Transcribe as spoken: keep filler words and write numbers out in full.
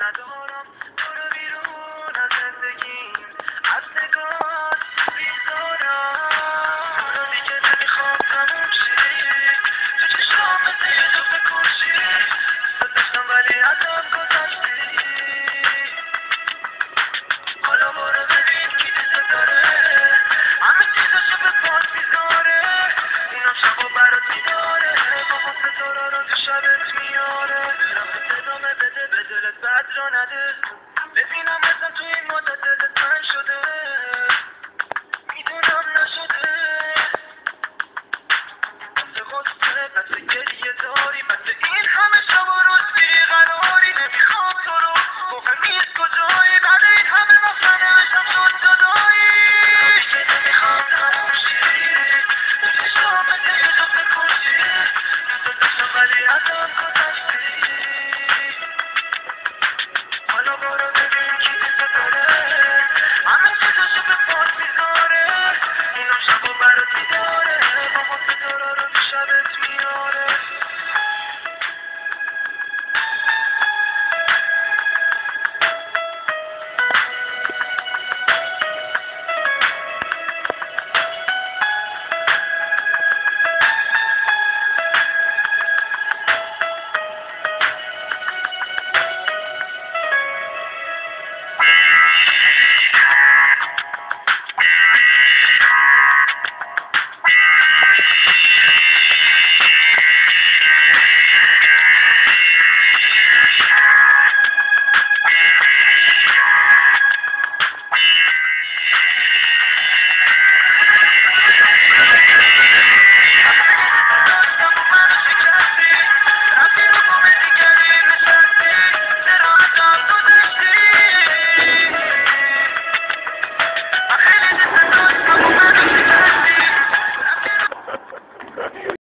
ندارم برو بیرون از زندگیم از نگاهت بیزارم روزی که نمیخوام تموم شی تو چشام مثل یه جفت کشی دوست داشتم ولی ازم گذشتی حالا برو ببین کی دوست داره همه چیزاشو به پاس میذاره اینم شب و برات میداره بابا ستاره رو تو شبت میاره رفت ادامه بده به دلت بد را نده ببینم ازم تو این مدت